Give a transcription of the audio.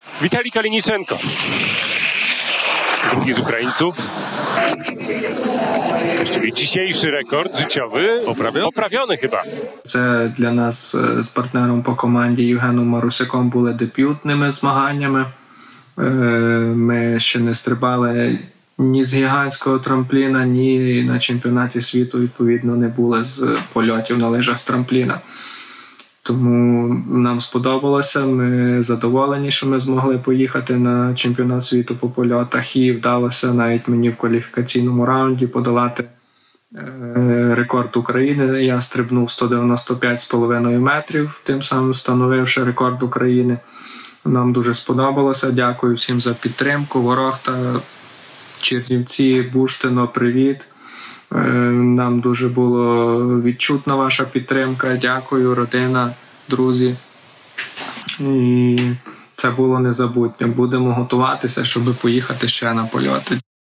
Witalij Kaliniczenko, drugi z Ukraińców. Właściwie dzisiejszy rekord życiowy poprawiony chyba. Це для нас з партнером по команді Євгеном Марусяком були дебютними змаганнями. Ми ще не стрибали ні з гігантського трампліна, ні на чемпіонаті світу, відповідно, не були з польотів на лижах з трампліна. Тому нам сподобалося, ми задоволені, що ми змогли поїхати на чемпіонат світу по польотах, і вдалося навіть мені в кваліфікаційному раунді подолати рекорд України. Я стрибнув 195,5 метрів, тим самим встановивши рекорд України. Нам дуже сподобалося. Дякую всім за підтримку. Ворохта, Чернівці, Бурштино, привіт. Нам дуже було відчутна ваша підтримка. Дякую, родина, друзі. І це було незабутньо. Будемо готуватися, щоб поїхати ще на польоти.